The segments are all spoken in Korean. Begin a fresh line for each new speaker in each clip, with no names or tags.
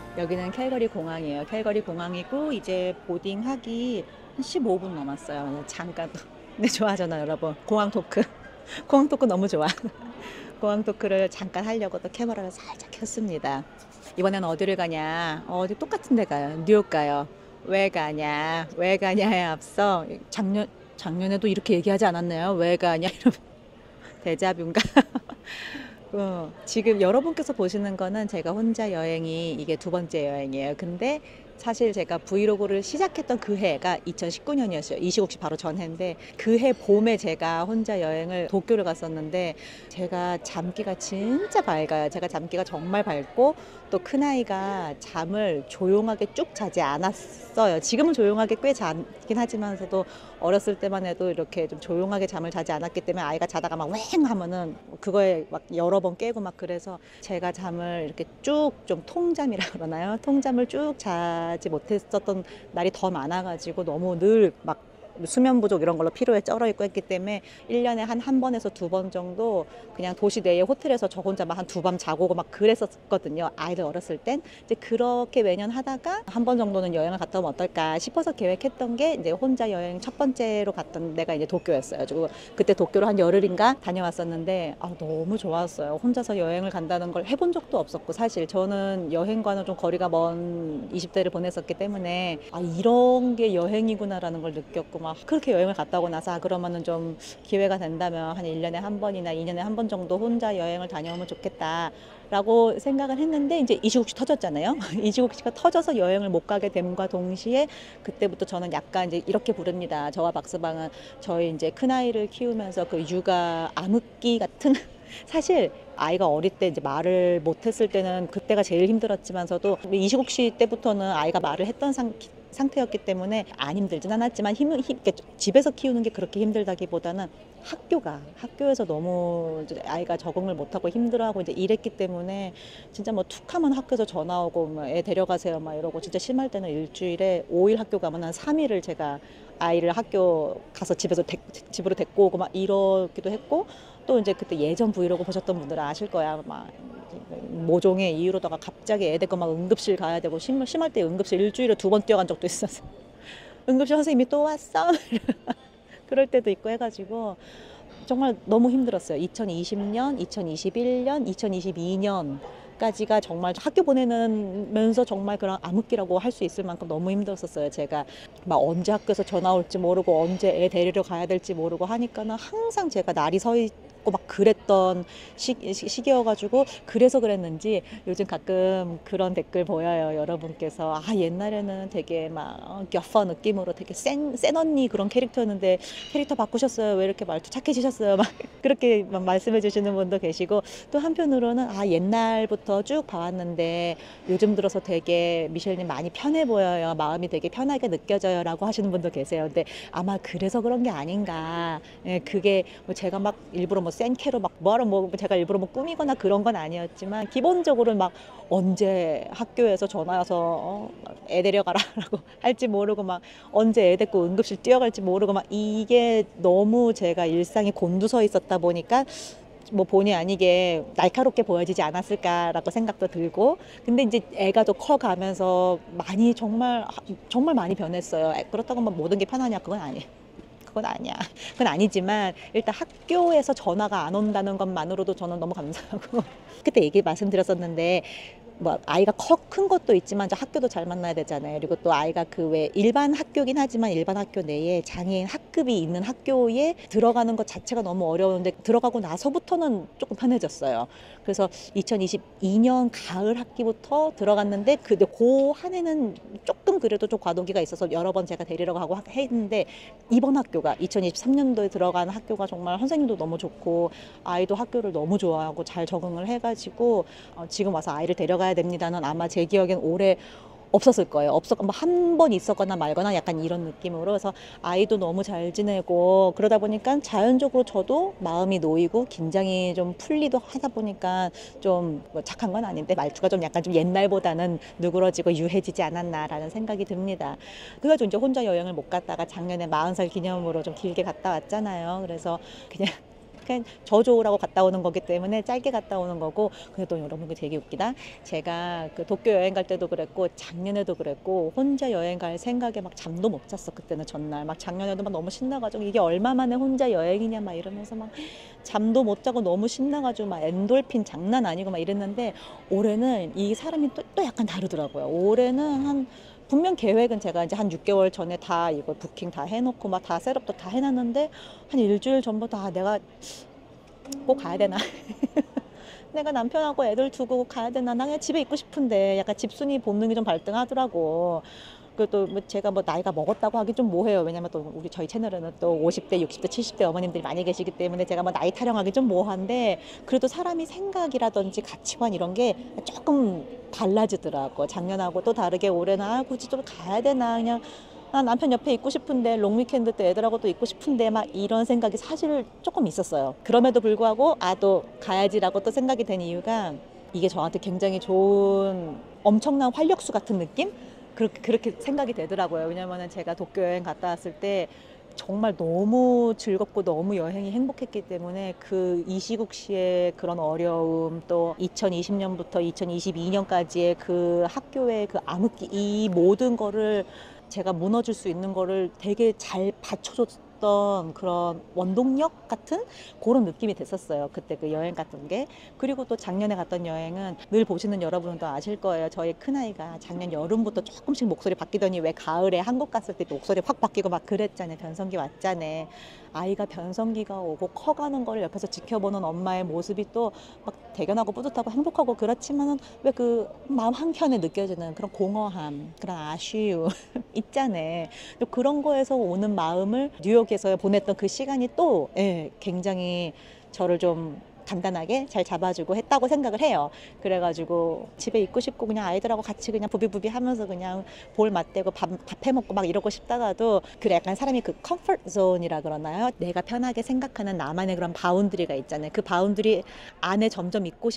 여기는 캘거리 공항이에요. 캘거리 공항이고 이제 보딩하기 한 15분 남았어요. 잠깐. 네, 좋아하잖아요, 여러분. 공항 토크. 공항 토크 너무 좋아. 공항 토크를 잠깐 하려고 또 카메라를 살짝 켰습니다. 이번엔 어디를 가냐? 어디 똑같은 데 가요. 뉴욕 가요. 왜 가냐? 왜 가냐에 앞서 작년에도 이렇게 얘기하지 않았나요? 왜 가냐? 이러면 데자뷰인가? 지금 여러분께서 보시는 거는 제가 혼자 여행이 이게 두 번째 여행이에요. 근데 사실 제가 브이로그를 시작했던 그 해가 2019년이었어요. 이시국시 바로 전해인데 그 해 봄에 제가 혼자 여행을 도쿄를 갔었는데 제가 잠기가 진짜 밝아요. 제가 잠기가 정말 밝고 또 큰아이가 잠을 조용하게 쭉 자지 않았어요. 지금은 조용하게 꽤 자긴 하지만서도 어렸을 때만 해도 이렇게 좀 조용하게 잠을 자지 않았기 때문에 아이가 자다가 막 왱 하면은 그거에 막 여러 번 깨고 막 그래서 제가 잠을 이렇게 쭉 좀 통잠이라 그러나요? 통잠을 쭉 자지 못했었던 날이 더 많아가지고 너무 늘 막 수면 부족 이런 걸로 피로에 쩔어 있고 했기 때문에 1년에 한 번에서 두 번 정도 그냥 도시 내의 호텔에서 저 혼자 막 한 두 밤 자고 오고 막 그랬었거든요. 아이들 어렸을 땐. 이제 그렇게 매년 하다가 한 번 정도는 여행을 갔다 오면 어떨까 싶어서 계획했던 게 이제 혼자 여행 첫 번째로 갔던 데가 이제 도쿄였어요. 그리고 그때 도쿄로 한 열흘인가 다녀왔었는데 너무 좋았어요. 혼자서 여행을 간다는 걸 해본 적도 없었고 사실 저는 여행과는 좀 거리가 먼 20대를 보냈었기 때문에 이런 게 여행이구나라는 걸 느꼈고 막 그렇게 여행을 갔다 오고 나서 그러면은 좀 기회가 된다면 한 1년에 한 번이나 2년에 한 번 정도 혼자 여행을 다녀오면 좋겠다. 라고 생각을 했는데 이제 이시국시 터졌잖아요. 이시국시가 터져서 여행을 못 가게 됨과 동시에 그때부터 저는 약간 이제 이렇게 부릅니다. 저와 박스방은 저희 이제 큰아이를 키우면서 그 육아 암흑기 같은 사실 아이가 어릴 때 이제 말을 못했을 때는 그때가 제일 힘들었지만서도 이시국시 때부터는 아이가 말을 했던 상태였기 때문에 안 힘들진 않았지만 그러니까 집에서 키우는 게 그렇게 힘들다기보다는 학교에서 너무 이제 아이가 적응을 못하고 힘들어하고 이제 이랬기 때문에 진짜 뭐 툭하면 학교에서 전화 오고 뭐 애 데려가세요 막 이러고 진짜 심할 때는 일주일에 5일 학교 가면 한 3일을 제가 아이를 학교 가서 집으로 데리고 오고 막 이러기도 했고 또 이제 그때 예전 브이로그 보셨던 분들은 아실 거야. 막 모종의 이유로다가 갑자기 애 데리고 막 응급실 가야 되고 심할 때 응급실 일주일에 두 번 뛰어간 적도 있었어. 응급실 선생님이 또 왔어? 그럴 때도 있고 해가지고 정말 너무 힘들었어요. 2020년, 2021년, 2022년까지가 정말 학교 보내면서 정말 그런 암흑기라고 할 수 있을 만큼 너무 힘들었었어요. 제가 막 언제 학교에서 전화 올지 모르고 언제 애 데리러 가야 될지 모르고 하니까는 항상 제가 날이 서 있고 막 그랬던 시기여가지고 그래서 그랬는지 요즘 가끔 그런 댓글 보여요. 여러분께서 옛날에는 되게 막 여파 느낌으로 되게 센 언니 그런 캐릭터였는데 캐릭터 바꾸셨어요. 왜 이렇게 말투 착해지셨어요. 막 그렇게 막 말씀해 주시는 분도 계시고 또 한편으로는 옛날부터 쭉 봐왔는데 요즘 들어서 되게 미셸님 많이 편해 보여요. 마음이 되게 편하게 느껴져요. 라고 하시는 분도 계세요. 근데 아마 그래서 그런 게 아닌가. 예, 그게 뭐 제가 막 일부러 뭐 센 캐로 막 뭐하러 뭐 제가 일부러 뭐 꾸미거나 그런 건 아니었지만 기본적으로 막 언제 학교에서 전화 와서 애 데려가라라고 할지 모르고 막 언제 애 데리고 응급실 뛰어갈지 모르고 막 이게 너무 제가 일상이 곤두서 있었다 보니까 뭐 본의 아니게 날카롭게 보여지지 않았을까라고 생각도 들고 근데 이제 애가 또 커가면서 많이 정말 많이 변했어요. 그렇다고 뭐 모든 게 편하냐 그건 아니에요. 그건 아니야. 그건 아니지만 일단 학교에서 전화가 안 온다는 것만으로도 저는 너무 감사하고 그때 얘기 말씀드렸었는데 뭐 아이가 큰 것도 있지만 저 학교도 잘 만나야 되잖아요. 그리고 또 아이가 그 왜 일반 학교긴 하지만 일반 학교 내에 장애인 학급이 있는 학교에 들어가는 것 자체가 너무 어려운데 들어가고 나서부터는 조금 편해졌어요. 그래서 2022년 가을 학기부터 들어갔는데 그 한 해는 조금 그래도 좀 과도기가 있어서 여러 번 제가 데리러 가고 했는데 이번 학교가 2023년도에 들어간 학교가 정말 선생님도 너무 좋고 아이도 학교를 너무 좋아하고 잘 적응을 해가지고 지금 와서 아이를 데려가야 됩니다는 아마 제 기억엔 올해 없었을 거예요. 한 번 있었거나 말거나 약간 이런 느낌으로. 그래서 아이도 너무 잘 지내고 그러다 보니까 자연적으로 저도 마음이 놓이고 긴장이 좀 풀리도 하다 보니까 좀뭐 착한 건 아닌데 말투가 좀 약간 좀 옛날보다는 누그러지고 유해지지 않았나라는 생각이 듭니다. 그래가지고 이제 혼자 여행을 못 갔다가 작년에 40살 기념으로 좀 길게 갔다 왔잖아요. 그래서 그냥 그냥 저조라고 갔다 오는 거기 때문에 짧게 갔다 오는 거고. 근데 또 여러분 되게 웃기다. 제가 그 도쿄 여행 갈 때도 그랬고 작년에도 그랬고 혼자 여행 갈 생각에 막 잠도 못 잤어. 그때는 전날 막 작년에도 막 너무 신나가지고 이게 얼마 만에 혼자 여행이냐 막 이러면서 막 잠도 못 자고 너무 신나가지고 막 엔돌핀 장난 아니고 막 이랬는데 올해는 이 사람이 또 약간 다르더라고요. 올해는 한 분명 계획은 제가 이제 한 6개월 전에 다 이거 부킹 다 해놓고 막 다 셋업도 다 해놨는데 한 일주일 전부터 아, 내가 꼭 가야 되나? 내가 남편하고 애들 두고 가야 되나? 나 그냥 집에 있고 싶은데 약간 집순이 본능이 좀 발등하더라고. 그또 뭐 제가 뭐 나이가 먹었다고 하기 좀 뭐해요. 왜냐면 또 우리 저희 채널에는 또 50대, 60대, 70대 어머님들이 많이 계시기 때문에 제가 뭐 나이 타령하기 좀 뭐한데 그래도 사람이 생각이라든지 가치관 이런 게 조금 달라지더라고. 작년하고 또 다르게 올해는 아 굳이 좀 가야 되나 그냥 아, 남편 옆에 있고 싶은데 롱 위켄드 때 애들하고 또 있고 싶은데 막 이런 생각이 사실 조금 있었어요. 그럼에도 불구하고 아 또 가야지라고 또 생각이 된 이유가 이게 저한테 굉장히 좋은 엄청난 활력수 같은 느낌? 그렇게 생각이 되더라고요. 왜냐면은 제가 도쿄 여행 갔다 왔을 때 정말 너무 즐겁고 너무 여행이 행복했기 때문에 그 이시국 씨의 그런 어려움 또 2020년부터 2022년까지의 그 학교의 그 암흑기 이 모든 거를 제가 무너질 수 있는 거를 되게 잘 받쳐줬던 그런 원동력 같은 그런 느낌이 됐었어요. 그때 그 여행 갔던 게. 그리고 또 작년에 갔던 여행은 늘 보시는 여러분도 아실 거예요. 저희 큰아이가 작년 여름부터 조금씩 목소리 바뀌더니 왜 가을에 한국 갔을 때 목소리 확 바뀌고 막 그랬잖아요. 변성기 왔잖아요. 아이가 변성기가 오고 커가는 걸 옆에서 지켜보는 엄마의 모습이 또 막 대견하고 뿌듯하고 행복하고 그렇지만은 왜 그 마음 한켠에 느껴지는 그런 공허함, 그런 아쉬움 있잖아요. 또 그런 거에서 오는 마음을 뉴욕에서 보냈던 그 시간이 또 예, 굉장히 저를 좀 단단하게 잘 잡아주고 했다고 생각을 해요. 그래가지고 집에 있고 싶고 그냥 아이들하고 같이 그냥 부비부비 하면서 그냥 볼 맞대고 밥 해먹고 막 이러고 싶다가도 그래 약간 사람이 그 컴포트 존이라 그러나요? 내가 편하게 생각하는 나만의 그런 바운드리가 있잖아요. 그 바운드리 안에 점점 있고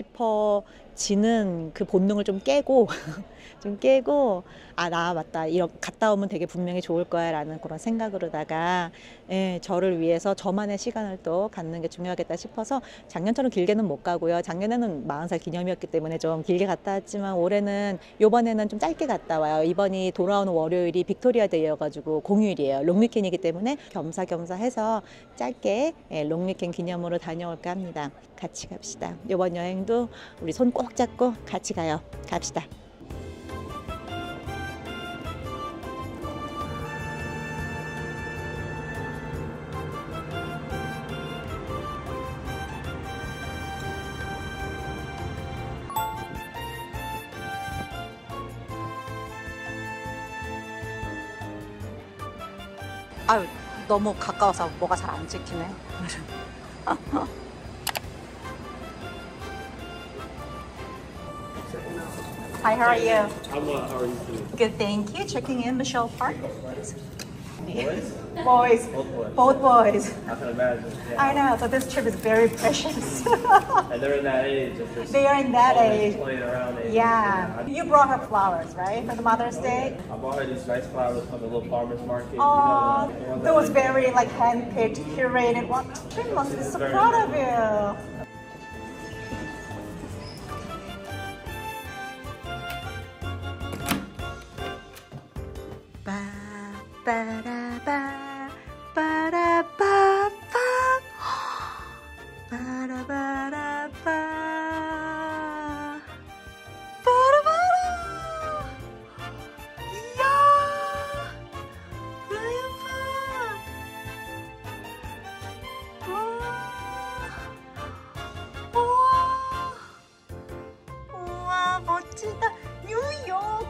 싶어지는 그 본능을 좀 깨고 좀 깨고 아 나 맞다 이렇게 갔다 오면 되게 분명히 좋을 거야 라는 그런 생각으로다가 예, 저를 위해서 저만의 시간을 또 갖는 게 중요하겠다 싶어서 작년처럼 길게는 못 가고요. 작년에는 40살 기념이었기 때문에 좀 길게 갔다 왔지만 올해는 요번에는 좀 짧게 갔다 와요. 이번이 돌아오는 월요일이 빅토리아 데이여가지고 공휴일이에요. 롱위켄이기 때문에 겸사겸사 해서 짧게 예, 롱위켄 기념으로 다녀올까 합니다. 같이 갑시다. 요번 여행도 우리 손 꼭 잡고 같이 가요. 갑시다. 아유 너무 가까워서 뭐가 잘 안 찍히네. Hi, how are you?
I'm well. How are you doing?
Good, thank you. Checking in, Michelle Park.
Boys?
Boys.
Both boys.
Both boys.
I can imagine. Yeah.
I know, so this trip is very precious.
And they're in that age. Of just
They are in that
always
age.
playing around age.
Yeah. You brought her flowers, right, for the Mother's Day?
I bought her these nice flowers from the little farmer's market.
Oh,
You know, the ones
those
that
very like hand-picked, curated. What? She must be so
Very
proud of
good.
you. 빠라바 빠라바바 빠라바라바 빠라바라 이야 라이언파 우와 멋지다 뉴욕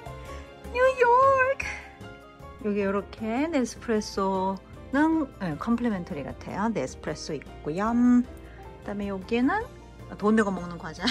뉴욕 여기 이렇게 네스프레소는 네, 컴플리멘터리 같아요. 네스프레소 있고요. 그다음에 여기는 돈 내고 먹는 과자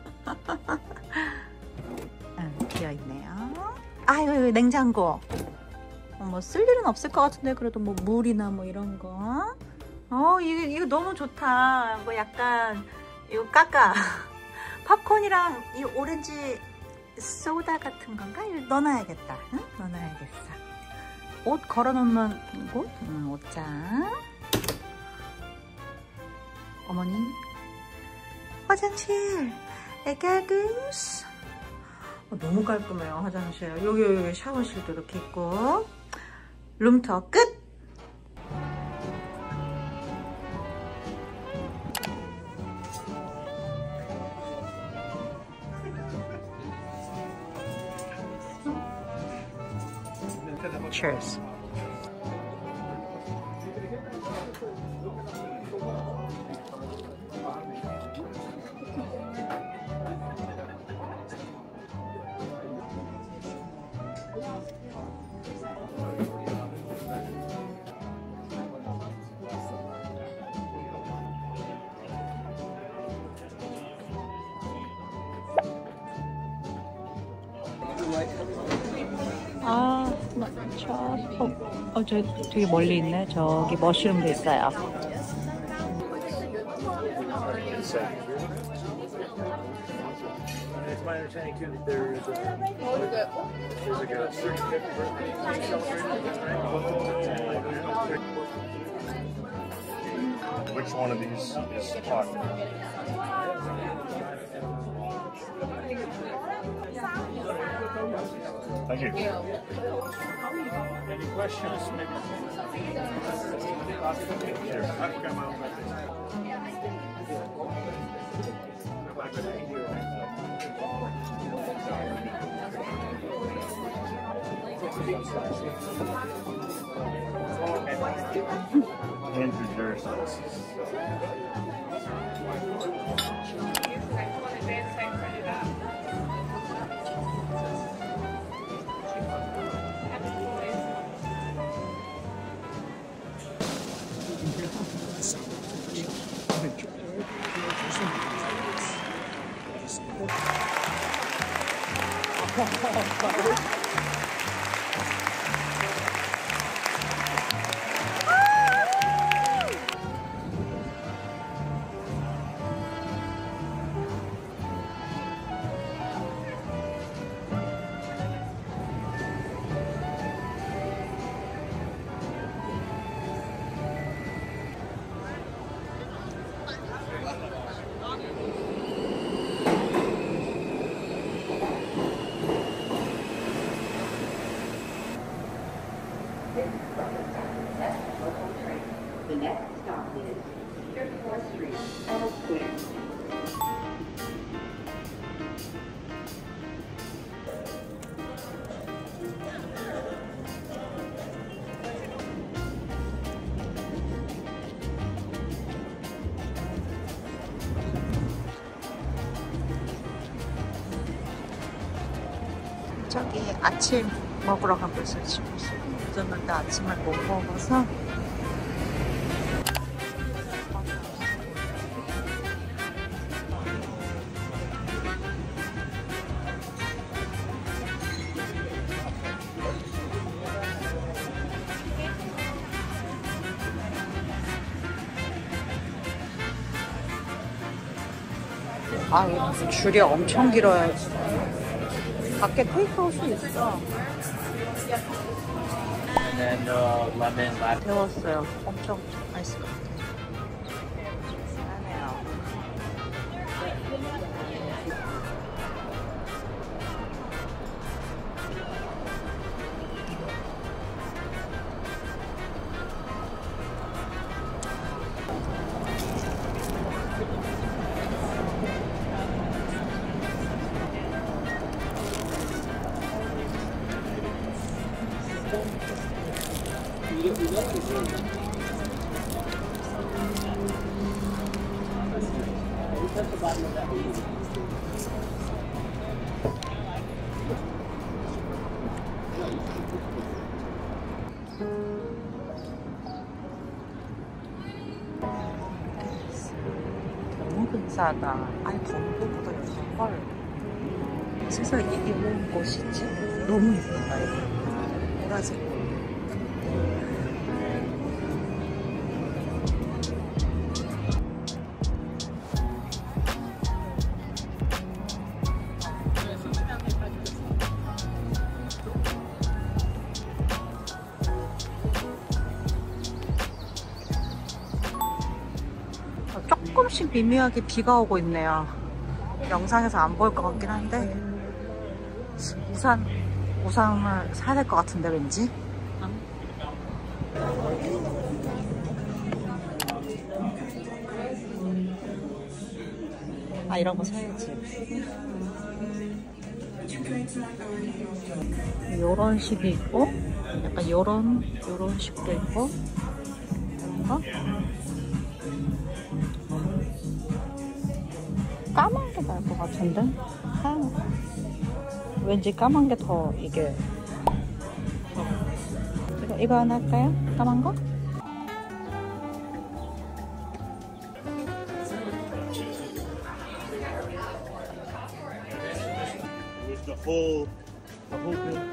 비어 있네요. 아 이거 냉장고. 뭐 쓸 일은 없을 것 같은데 그래도 뭐 물이나 뭐 이런 거. 이거 너무 좋다. 뭐 약간 이거 까까 팝콘이랑 이 오렌지 소다 같은 건가? 이거 넣어놔야겠다. 응? 넣어놔야겠어. 옷 걸어놓는 곳? 옷장. 어머니 화장실 에가구스 너무 깔끔해요. 화장실 여기 샤워실도 이렇게 있고 룸투어 끝! Cheers. 아, 저 되게 멀리 있네. 저기 머쉬룸도 있어요.
It's my understanding too that there's like a 35th birthday celebration. Which one of these is hot? Thank you. Any questions? Here. I forgot my own Andrew Jersey.
The next stop is 34th Street, L Square.
저기 아침 먹으러 가고 있어요. 지금 늦었는데 아침을 못 먹어서 줄이 엄청 길어요. 밖에 테이크아웃이 있어.
And then lemon, lime.
데웠어요. 엄청 맛있을 것 같아요. 너무 근사하다. 아니 건보보다 헐. 세상에 이게 뭔 곳이지? 너무 예쁘다 이거. 보라색. 조금씩 미미하게 비가 오고 있네요. 영상에서 안 보일 것 같긴 한데 우산을 사야 될 것 같은데 왠지. 아, 이런 거 사야지. 요런 식이 있고 약간 요런 식도 있고 까만 게 나을 것 같은데? 왠지 까만 게 더 이게 이거 하나 할까요? 까만 거?
The whole bill.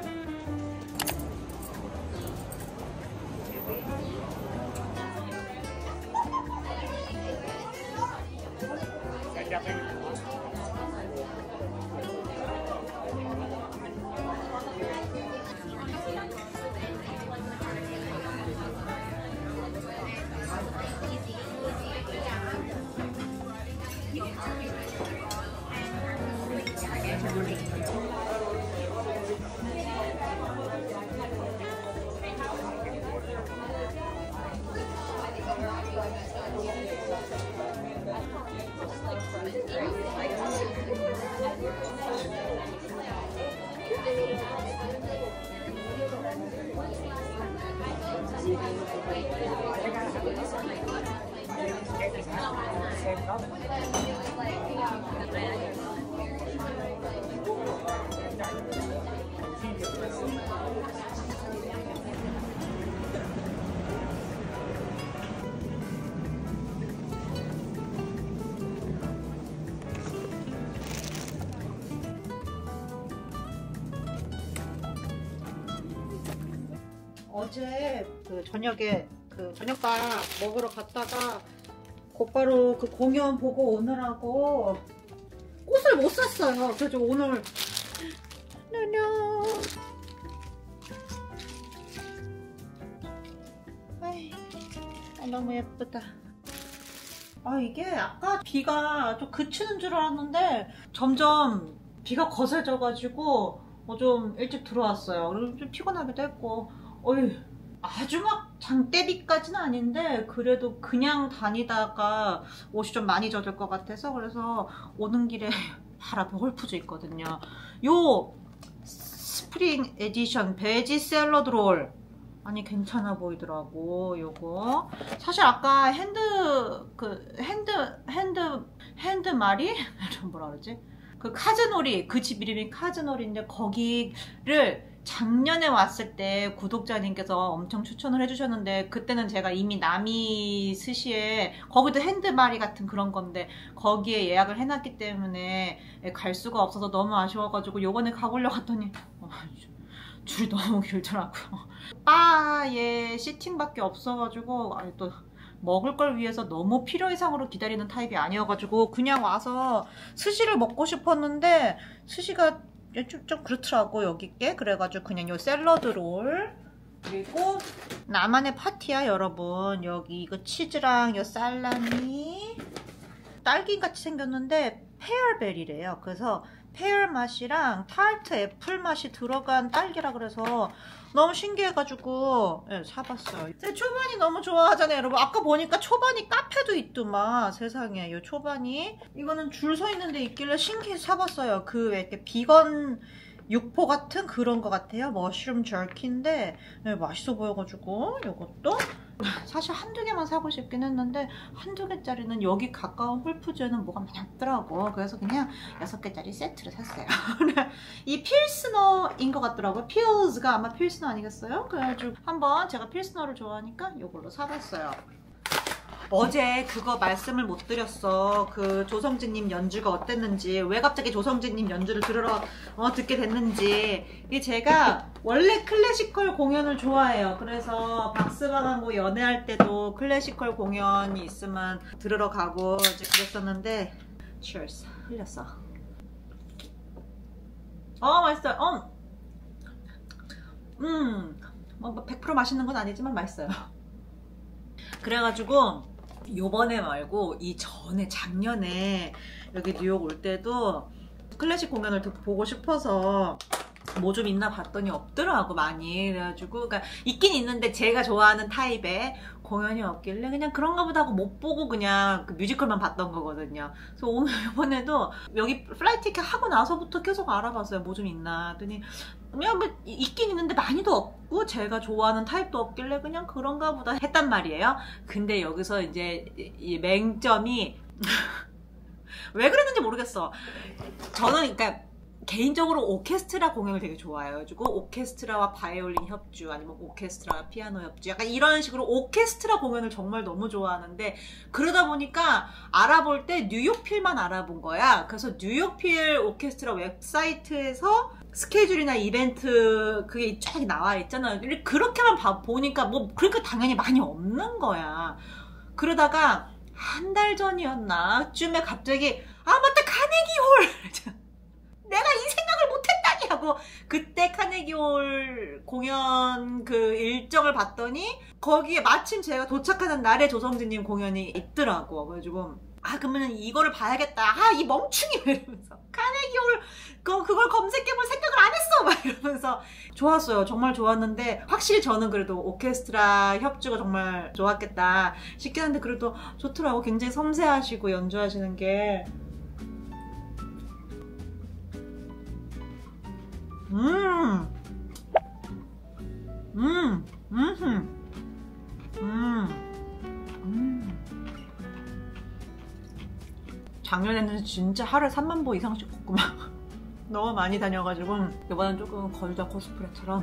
어제 그 저녁에 그 저녁밥 먹으러 갔다가 곧바로 그 공연 보고 오느라고 꽃을 못 샀어요. 그래서 오늘 너무 예쁘다. 아, 이게 아까 비가 좀 그치는 줄 알았는데 점점 비가 거세져가지고 좀 일찍 들어왔어요. 그리고 좀 피곤하기도 했고 아주 막 장대비까지는 아닌데 그래도 그냥 다니다가 옷이 좀 많이 젖을 것 같아서 그래서 오는 길에 바로 앞에 홀푸즈 있거든요. 요 스프링 에디션 베지 샐러드 롤 아니 괜찮아 보이더라고. 요거 사실 아까 핸드 마리? 뭐라 그러지? 그 카즈노리, 그 집 이름이 카즈노리인데 거기를 작년에 왔을 때 구독자님께서 엄청 추천을 해주셨는데 그때는 제가 이미 나미 스시에 거기도 핸드마리 같은 그런 건데 거기에 예약을 해놨기 때문에 갈 수가 없어서 너무 아쉬워가지고 요번에 가보려고 했더니 줄이 너무 길더라고요. 바에 시팅밖에 없어가지고 아니 또 먹을 걸 위해서 너무 필요 이상으로 기다리는 타입이 아니어가지고 그냥 와서 스시를 먹고 싶었는데 스시가 좀 그렇더라고 여기께. 그래가지고 그냥 요 샐러드 롤 그리고 나만의 파티야 여러분. 여기 이거 치즈랑 요 살라미 딸기같이 생겼는데 페어베리래요. 그래서 페어 맛이랑 타르트 애플 맛이 들어간 딸기라 그래서 너무 신기해가지고 사봤어요. 제 초반이 너무 좋아하잖아요 여러분. 아까 보니까 초반이 카페도 있더만. 세상에 요 초반이 이거는 줄 서 있는데 있길래 신기해서 사봤어요. 그 왜 이렇게 비건 육포 같은 그런 거 같아요. 머쉬룸 저키인데 맛있어 보여가지고 요것도 사실 한두 개만 사고 싶긴 했는데 한두 개짜리는 여기 가까운 홀푸즈에는 뭐가 많이 없더라고. 그래서 그냥 6개짜리 세트를 샀어요. 이 필스너인 것 같더라고요. 필즈가 아마 필스너 아니겠어요? 그래가지고 한번 제가 필스너를 좋아하니까 이걸로 사봤어요. 어제 그거 말씀을 못 드렸어. 그 조성진님 연주가 어땠는지, 왜 갑자기 조성진님 연주를 듣게 됐는지. 이게 제가 원래 클래시컬 공연을 좋아해요. 그래서 박스방하고 연애할 때도 클래시컬 공연이 있으면 들으러 가고 이제 그랬었는데. Cheers. 흘렸어. 맛있어요. 뭐 100% 맛있는 건 아니지만 맛있어요. 그래가지고 요번에 말고 이전에 작년에 여기 뉴욕 올 때도 클래식 공연을 보고 싶어서 뭐 좀 있나 봤더니 없더라고 많이. 그래가지고 그러니까 있긴 있는데 제가 좋아하는 타입의 공연이 없길래 그냥 그런가 보다 하고 못 보고 그냥 그 뮤지컬만 봤던 거거든요. 그래서 오늘 이번에도 여기 플라이 티켓 하고 나서부터 계속 알아봤어요. 뭐 좀 있나 했더니 그냥 뭐 있긴 있는데 많이도 없고 제가 좋아하는 타입도 없길래 그냥 그런가 보다 했단 말이에요. 근데 여기서 이제 이 맹점이 왜 그랬는지 모르겠어. 저는 그러니까 개인적으로 오케스트라 공연을 되게 좋아해요. 그래가지고 오케스트라와 바이올린 협주 아니면 오케스트라와 피아노 협주 약간 이런 식으로 오케스트라 공연을 정말 너무 좋아하는데 그러다 보니까 알아볼 때 뉴욕필만 알아본 거야. 그래서 뉴욕필 오케스트라 웹사이트에서 스케줄이나 이벤트 그게 쫙 나와 있잖아요. 그렇게만 보니까 뭐 그러니까 당연히 많이 없는 거야. 그러다가 한 달 전이었나 쯤에 갑자기 아 맞다 카네기홀 내가 이 생각을 못했다니 하고 그때 카네기홀 공연 그 일정을 봤더니 거기에 마침 제가 도착하는 날에 조성진님 공연이 있더라고. 그래가지고 아 그러면 이거를 봐야겠다. 아 이 멍충이 이러면서 카네기홀 그걸 검색해볼 생각을 안 했어 막 이러면서 좋았어요. 정말 좋았는데 확실히 저는 그래도 오케스트라 협주가 정말 좋았겠다 싶긴 한데 그래도 좋더라고. 굉장히 섬세하시고 연주하시는 게 작년에는 진짜 하루에 3만 보 이상씩 걷고 막 너무 많이 다녀가지고 이번엔 조금 거주자 코스프레처럼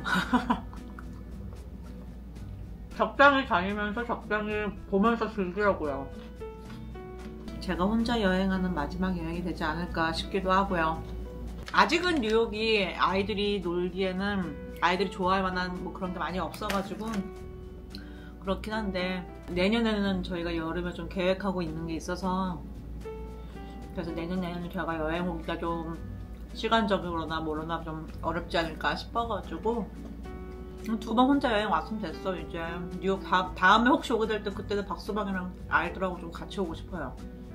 적당히 다니면서 적당히 보면서 즐기려고요. 제가 혼자 여행하는 마지막 여행이 되지 않을까 싶기도 하고요. 아직은 뉴욕이 아이들이 놀기에는 아이들이 좋아할 만한 뭐 그런 게 많이 없어가지고 그렇긴 한데 내년에는 저희가 여름에 좀 계획하고 있는 게 있어서 그래서 내년에는 제가 여행 오기가 좀 시간적으로나 뭐로나 좀 어렵지 않을까 싶어가지고 2번 혼자 여행 왔으면 됐어. 이제 뉴욕 다음에 혹시 오게 될 때 그때는 박수방이랑 아이들하고 좀 같이 오고 싶어요.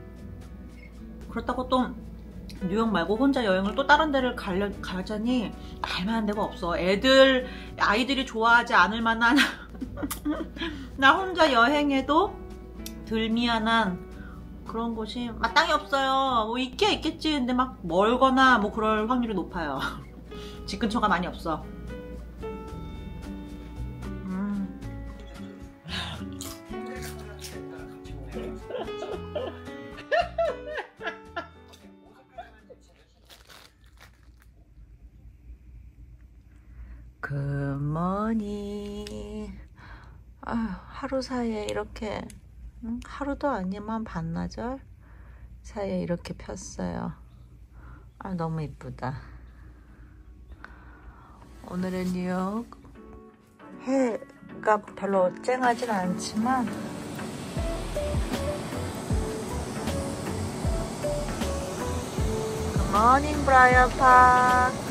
그렇다고 또 뉴욕 말고 혼자 여행을 또 다른 데를 가자니 갈만한 데가 없어. 아이들이 좋아하지 않을 만한 나 혼자 여행해도 덜 미안한 그런 곳이 마땅히 없어요. 뭐 있긴 있겠지. 근데 막 멀거나 뭐 그럴 확률이 높아요. 집 근처가 많이 없어. 굿모닝. 하루 사이에 이렇게 하루도 아니면 반나절 사이에 이렇게 폈어요. 너무 이쁘다. 오늘의 뉴욕 해가 별로 쨍하진 않지만 굿모닝 브라이어 파크.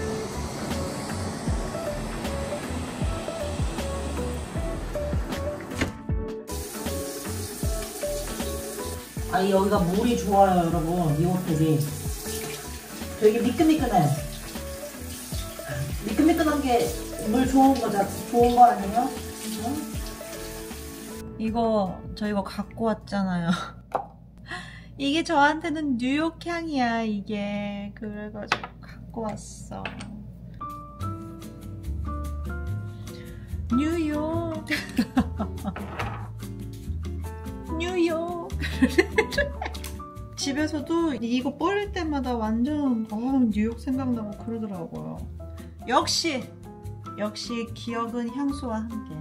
여기가 물이 좋아요, 여러분. 이 호텔이 되게 미끈미끈해. 미끈미끈한 게 물 좋은 거 아니에요? 저 이거 갖고 왔잖아요. 이게 저한테는 뉴욕 향이야, 이게. 그래가지고 갖고 왔어. 뉴욕. 뉴욕. 집에서도 이거 뻘릴 때마다 완전 뉴욕 생각나고 그러더라고요. 역시 기억은 향수와 함께.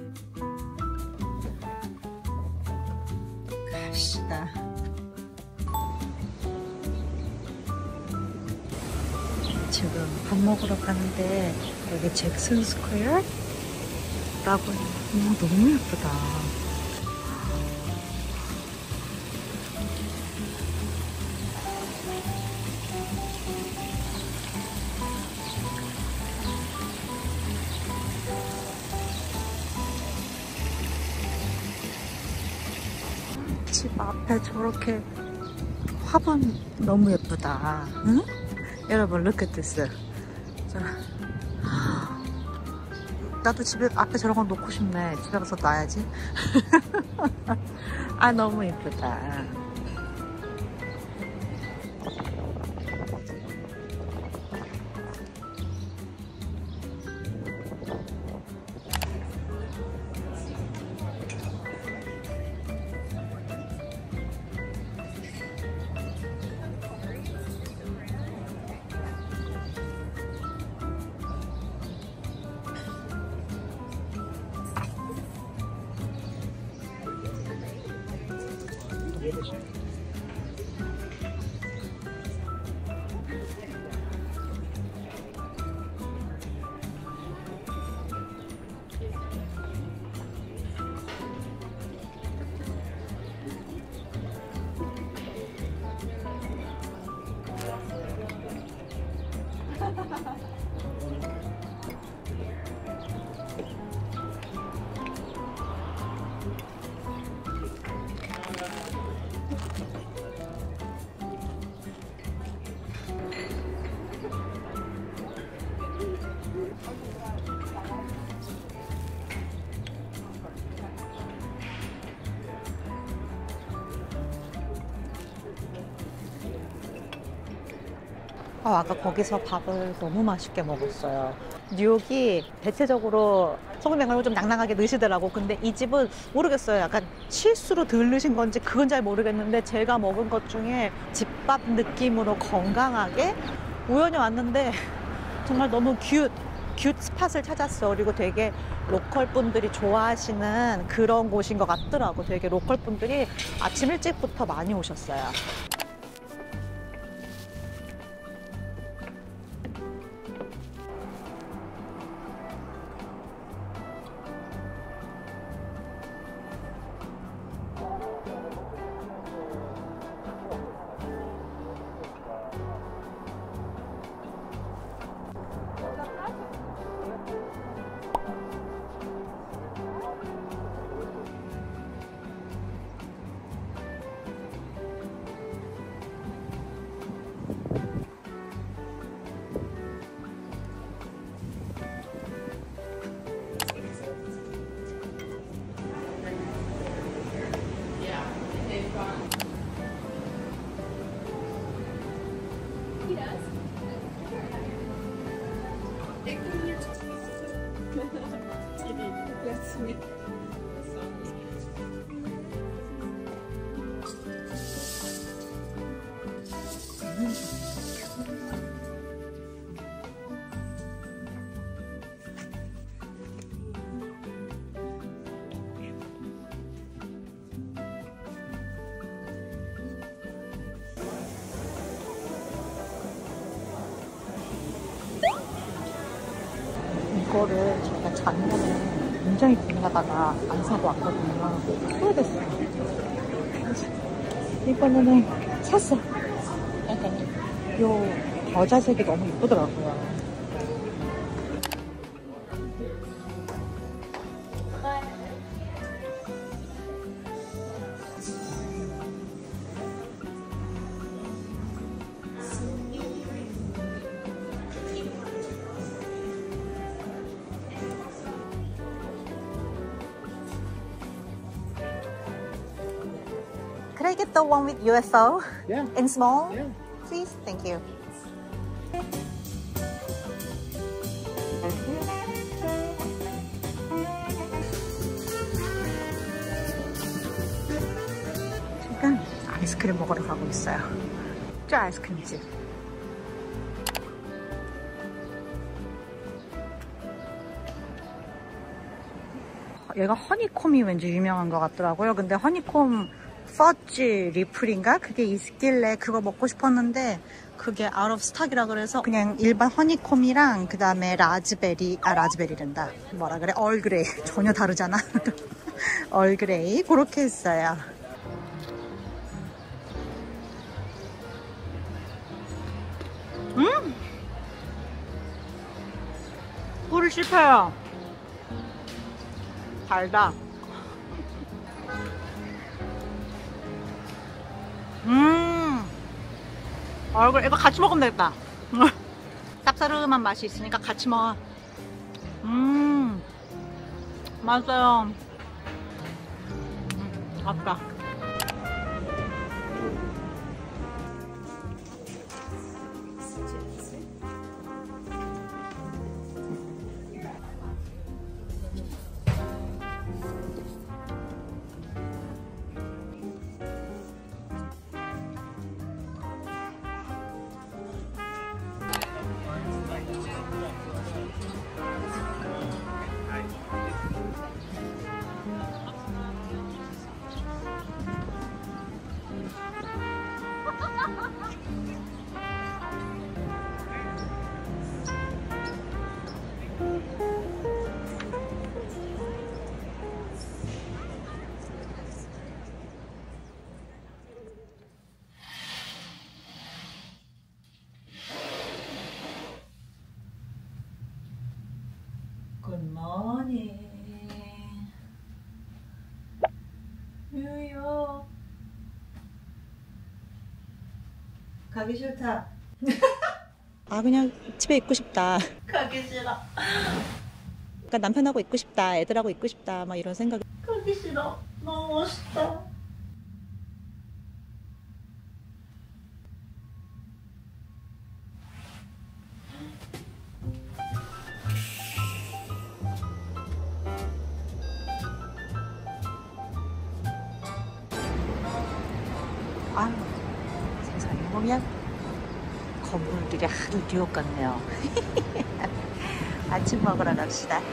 갑시다. 지금 밥 먹으러 가는데 여기 잭슨 스퀘어라고 너무 예쁘다. 집 앞에 저렇게 화분 너무 예쁘다. 응? 여러분, look at this. 나도 집에 앞에 저런 거 놓고 싶네. 집에 가서 놔야지. 아, 너무 예쁘다. 아까 거기서 밥을 너무 맛있게 먹었어요. 뉴욕이 대체적으로 소금맹을 좀 낭낭하게 넣으시더라고. 근데 이 집은 모르겠어요. 약간 실수로 덜 넣으신 건지 그건 잘 모르겠는데 제가 먹은 것 중에 집밥 느낌으로 건강하게 우연히 왔는데 정말 너무 큐트 스팟을 찾았어. 그리고 되게 로컬 분들이 좋아하시는 그런 곳인 것 같더라고. 되게 로컬 분들이 아침 일찍부터 많이 오셨어요. 이거를 제가 작년에 굉장히 고민하다가 안 사고 왔거든요. 후회됐어요. 이번에는 샀어. 요 겨자색이 너무 이쁘더라고요. Could I get the one with UFO?
Yeah.
In small?
Yeah.
Please? Thank you. 지금 아이스크림 먹으러 가고 있어요. 저 아이스크림집. 얘가 허니콤이 왠지 유명한 것 같더라고요. 근데 허니콤 퍼지 리플인가? 그게 있길래 그거 먹고 싶었는데 그게 아웃 오브 스탁이라 그래서 그냥 일반 허니콤이랑 그 다음에 라즈베리란다. 뭐라 그래? 얼그레이. 전혀 다르잖아. 얼그레이 그렇게 했어요. 꿀을 씹혀요. 달다. 얼굴 이거 같이 먹으면 되겠다. 쌉싸름한 맛이 있으니까 같이 먹어. 맛있어요. 아까 굿모닝 뉴욕. 가기 싫다. 아 그냥 집에 있고 싶다. 가기 싫어. 그러니까 남편하고 있고 싶다, 애들하고 있고 싶다, 막 이런 생각이. 가기 싫어. 너무 멋있다. 아유, 세상에 보면 건물들이 하도 뉴욕 같네요. 아침 먹으러 갑시다.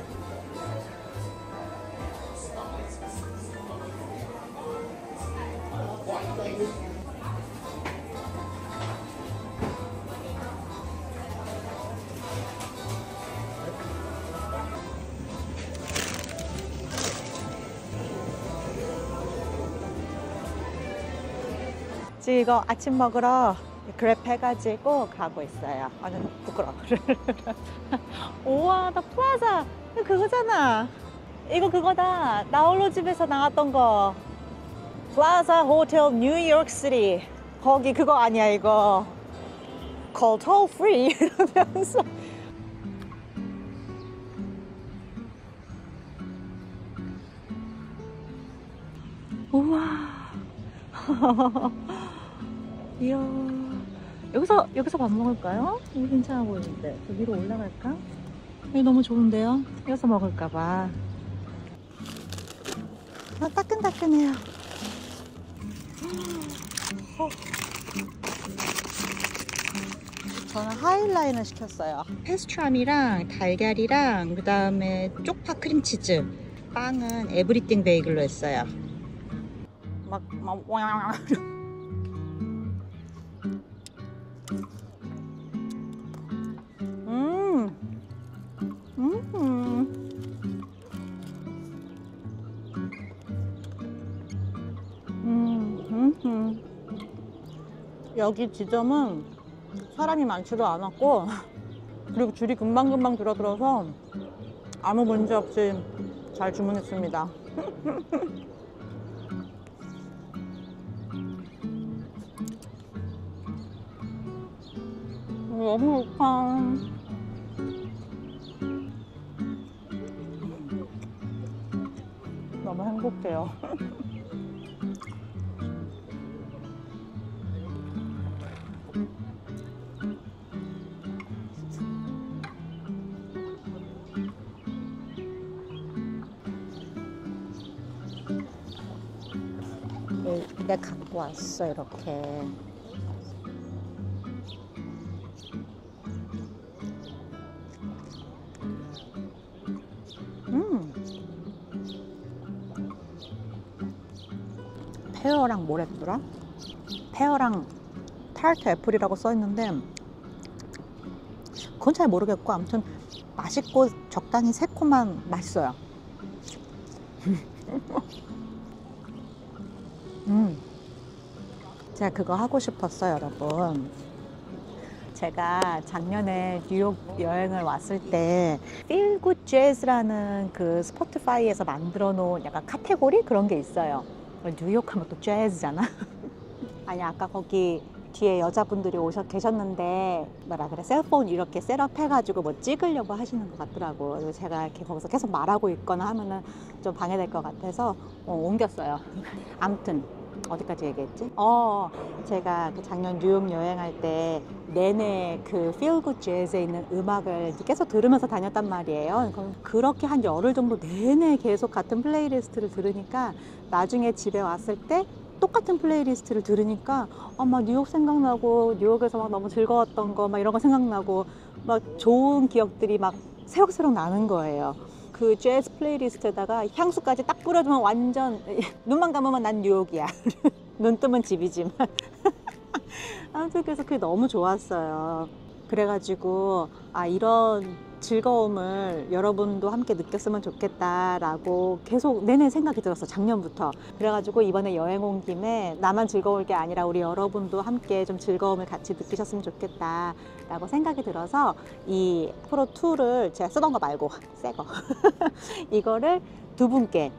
지금 이거 아침 먹으러 그랩 해가지고 가고 있어요. 아니 부끄러워. 우와 나 플라자 이거 그거잖아. 이거 그거다. 나홀로 집에서 나왔던 거. 플라자 호텔 뉴욕 시티. 거기 그거 아니야 이거. Call toll free 이러면서. 우와. 이야, 여기서 밥 먹을까요? 여기 괜찮아 보이는데. 저 위로 올라갈까? 여기 너무 좋은데요? 여기서 먹을까봐. 아, 따끈따끈해요. 저는 하이라인을 시켰어요. 페스트람이랑 달걀이랑 그 다음에 쪽파 크림치즈. 빵은 에브리띵 베이글로 했어요. 막 여기 지점은 사람이 많지도 않았고 그리고 줄이 금방금방 줄어들어서 아무 문제 없이 잘 주문했습니다. 너무 좋다. 너무 행복해요. 내가 갖고 왔어 이렇게. 페어랑 뭐랬더라? 페어랑 타르트 애플이라고 써있는데 그건 잘 모르겠고 아무튼 맛있고 적당히 새콤한 맛있어요. 제가 그거 하고 싶었어요 여러분. 제가 작년에 뉴욕 여행을 왔을 때 Feel Good Jazz라는 그 스포티파이에서 만들어 놓은 약간 카테고리 그런 게 있어요. 뉴욕 하면 또 재즈잖아. 아니 아까 거기 뒤에 여자분들이 계셨는데 뭐라 그래 셀폰 이렇게 셋업해가지고 뭐 찍으려고 하시는 것 같더라고. 그래서 제가 이렇게 거기서 계속 말하고 있거나 하면은 좀 방해될 것 같아서 옮겼어요. 아무튼 어디까지 얘기했지? 제가 그 작년 뉴욕 여행할 때 내내 그 Feel Good Jazz에 있는 음악을 계속 들으면서 다녔단 말이에요. 그렇게 한 열흘 정도 내내 계속 같은 플레이리스트를 들으니까 나중에 집에 왔을 때 똑같은 플레이리스트를 들으니까 막 뉴욕 생각나고 뉴욕에서 막 너무 즐거웠던 거 막 이런 거 생각나고 막 좋은 기억들이 막 새록새록 나는 거예요. 그 재즈 플레이리스트에다가 향수까지 딱 뿌려주면 완전 눈만 감으면 난 뉴욕이야. 눈 뜨면 집이지만. 아무튼 그래서 그게 너무 좋았어요. 그래가지고 이런 즐거움을 여러분도 함께 느꼈으면 좋겠다라고 계속 내내 생각이 들었어, 작년부터. 그래가지고 이번에 여행 온 김에 나만 즐거울 게 아니라 우리 여러분도 함께 좀 즐거움을 같이 느끼셨으면 좋겠다라고 생각이 들어서 이 프로2를 제가 쓰던 거 말고 새 거 이거를 두 분께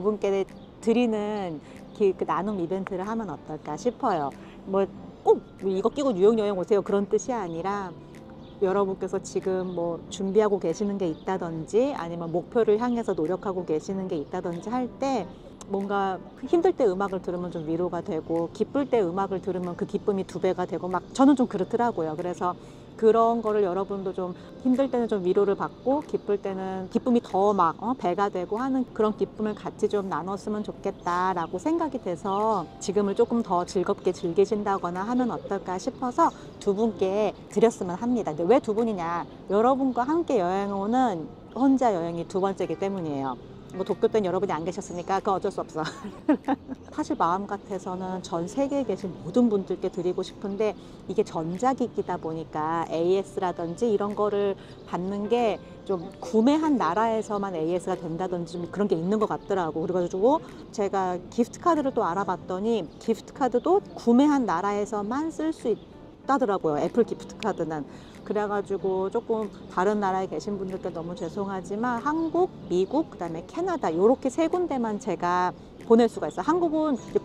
드리는 그 나눔 이벤트를 하면 어떨까 싶어요. 뭐 꼭 이거 끼고 뉴욕 여행 오세요 그런 뜻이 아니라 여러분께서 지금 뭐 준비하고 계시는 게 있다든지 아니면 목표를 향해서 노력하고 계시는 게 있다든지 할 때 뭔가 힘들 때 음악을 들으면 좀 위로가 되고 기쁠 때 음악을 들으면 그 기쁨이 2배가 되고 막 저는 좀 그렇더라고요. 그래서 그런 거를 여러분도 좀 힘들 때는 좀 위로를 받고 기쁠 때는 기쁨이 더 막 배가 되고 하는 그런 기쁨을 같이 좀 나눴으면 좋겠다라고 생각이 돼서 지금을 조금 더 즐겁게 즐기신다거나 하면 어떨까 싶어서 두 분께 드렸으면 합니다. 근데 왜 두 분이냐? 여러분과 함께 여행 오는 혼자 여행이 두 번째이기 때문이에요. 뭐 도쿄 때는 여러분이 안 계셨으니까 그건 어쩔 수 없어. 사실 마음 같아서는 전 세계에 계신 모든 분들께 드리고 싶은데 이게 전자기기다 보니까 AS라든지 이런 거를 받는 게 좀 구매한 나라에서만 AS가 된다든지 좀 그런 게 있는 것 같더라고. 그래가지고 제가 기프트카드를 또 알아봤더니 기프트카드도 구매한 나라에서만 쓸 수 있다더라고요. 애플 기프트카드는. 그래가지고 조금 다른 나라에 계신 분들께 너무 죄송하지만 한국, 미국, 그다음에 캐나다 이렇게 세 군데만 제가 보낼 수가 있어요. 한국은 이제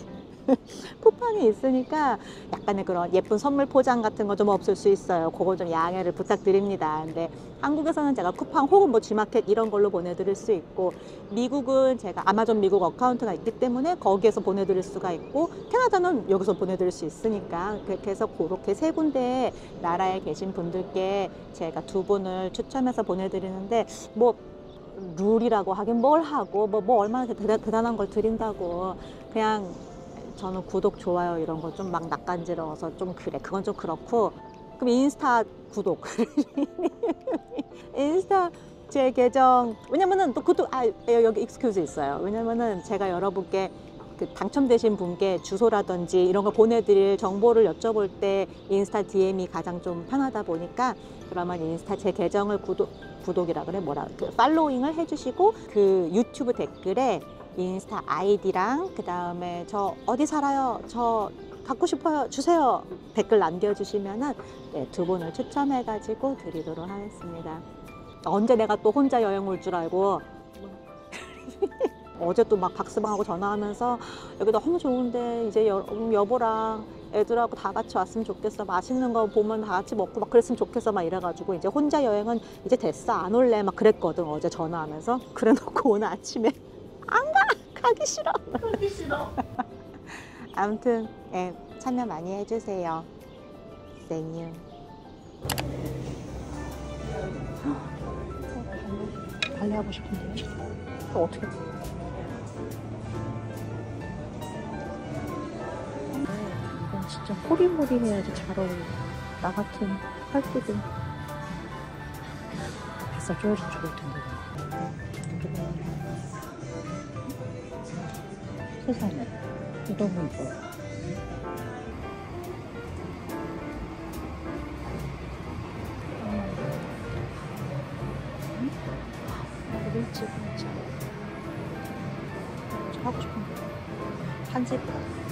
쿠팡이 있으니까 약간의 그런 예쁜 선물 포장 같은 거 좀 없을 수 있어요. 그거 좀 양해를 부탁드립니다. 근데 한국에서는 제가 쿠팡 혹은 뭐 G마켓 이런 걸로 보내드릴 수 있고 미국은 제가 아마존 미국 어카운트가 있기 때문에 거기에서 보내드릴 수가 있고 캐나다는 여기서 보내드릴 수 있으니까 그렇게 해서 그렇게 세 군데 나라에 계신 분들께 제가 두 분을 추첨해서 보내드리는데 뭐 룰이라고 하긴 뭘 하고 뭐 얼마나 대단한 걸 드린다고 그냥 저는 구독, 좋아요 이런 거 좀 막 낯간지러워서 좀 그래. 그건 좀 그렇고 그럼 인스타 구독 인스타 제 계정 왜냐면은 또 그것도 여기 익스큐즈 있어요. 왜냐면은 제가 여러분께 그 당첨되신 분께 주소라든지 이런 거 보내드릴 정보를 여쭤볼 때 인스타 DM이 가장 좀 편하다 보니까 그러면 인스타 제 계정을 구독이라 그래 그 팔로잉을 해주시고 그 유튜브 댓글에 인스타 아이디랑 그 다음에 저 어디 살아요? 저 갖고 싶어요? 주세요. 댓글 남겨주시면은 두 분을 추첨해가지고 드리도록 하겠습니다. 언제 내가 또 혼자 여행 올 줄 알고 어제 또 막 박스방하고 전화하면서 여기 너무 좋은데 이제 여보랑 애들하고 다 같이 왔으면 좋겠어. 맛있는 거 보면 다 같이 먹고 막 그랬으면 좋겠어. 막 이래가지고 이제 혼자 여행은 이제 됐어. 안 올래. 막 그랬거든. 어제 전화하면서. 그래 놓고 오늘 아침에 안 가! 가기 싫어. 가기 싫어. 아무튼 참여 많이 해주세요. 생유. 발레하고 싶은데 또 어떻게 이건 진짜 호리호리 해야지 잘 어울려. 나 같은 팔뚝은 뱃살 쪼여서 죽을 텐데. 세상에 너무 이뻐요. 일찍 저 하고 싶은데 한색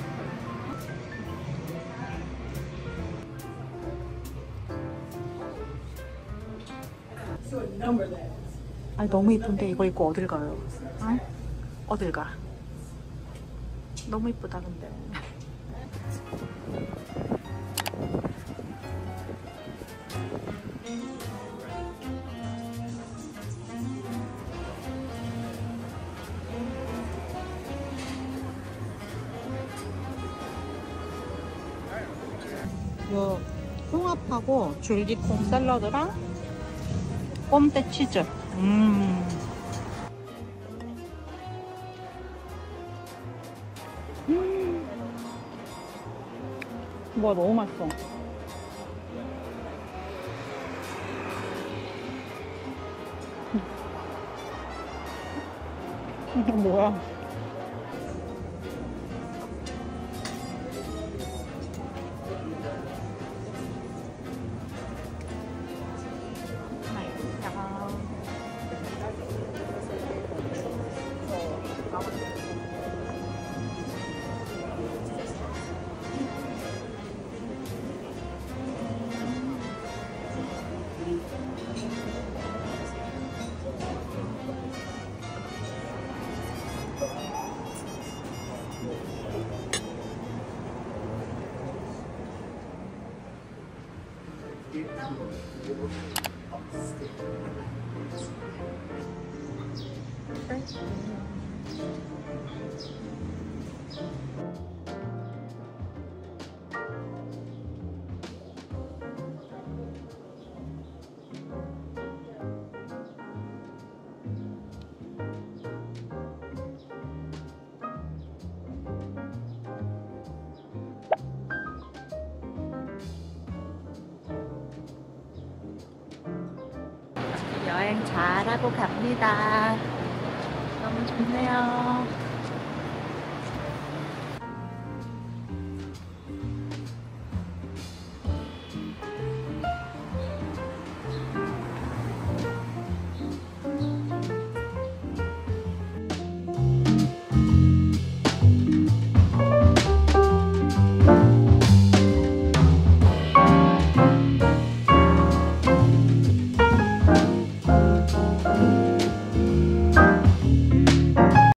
아니 너무 이쁜데 이거 입고 어딜 가요? 응? 어딜 가? 너무 이쁘다 근데 요 홍합하고 줄기콩 샐러드랑 꼼대 치즈. 뭐 너무 맛있어. 이게 뭐야? 여행 잘하고 갑니다. 너무 좋네요.